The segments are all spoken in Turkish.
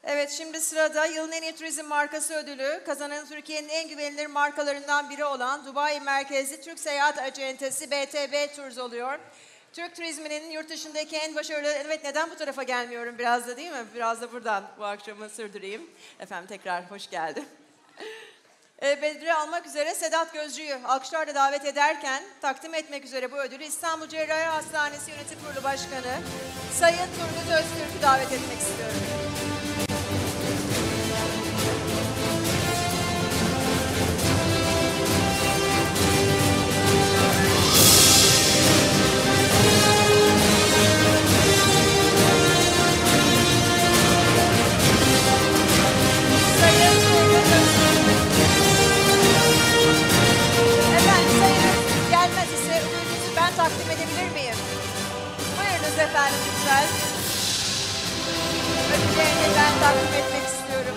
Evet, şimdi sırada yılın en iyi turizm markası ödülü kazanan Türkiye'nin en güvenilir markalarından biri olan Dubai merkezli Türk Seyahat Acentesi BTB Tours oluyor. Türk turizminin yurt dışındaki en başarılı... Evet, neden bu tarafa gelmiyorum biraz da, değil mi? Biraz da buradan bu akşamı sürdüreyim. Efendim tekrar hoş geldin. Ödülü almak üzere Sedat Gözcü'yü alkışlarla davet ederken takdim etmek üzere bu ödülü İstanbul Cerrahi Hastanesi Yönetim Kurulu Başkanı Sayın Turgut Öztürk'ü davet etmek istiyorum. Takdim edebilir miyim? Buyurunuz efendim lütfen. Ödüllerini ben takdim etmek istiyorum.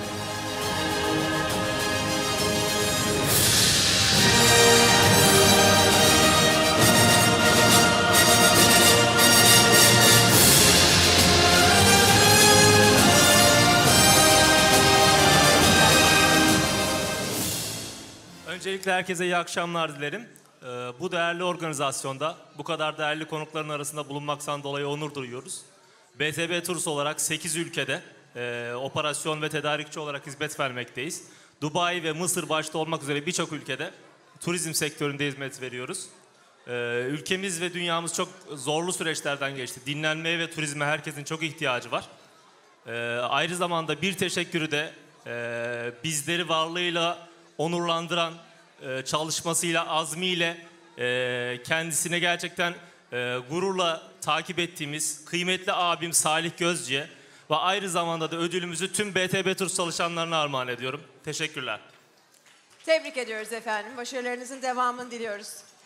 Öncelikle herkese iyi akşamlar dilerim. Bu değerli organizasyonda bu kadar değerli konukların arasında bulunmaktan dolayı onur duyuyoruz. BTB Tours olarak 8 ülkede operasyon ve tedarikçi olarak hizmet vermekteyiz. Dubai ve Mısır başta olmak üzere birçok ülkede turizm sektöründe hizmet veriyoruz. Ülkemiz ve dünyamız çok zorlu süreçlerden geçti. Dinlenmeye ve turizme herkesin çok ihtiyacı var. Ayrı zamanda bir teşekkürü de bizleri varlığıyla onurlandıran, çalışmasıyla, azmiyle kendisine gerçekten gururla takip ettiğimiz kıymetli abim Salih Gözcü'ye ve ayrı zamanda da ödülümüzü tüm BTB Tours çalışanlarına armağan ediyorum. Teşekkürler. Tebrik ediyoruz efendim. Başarılarınızın devamını diliyoruz.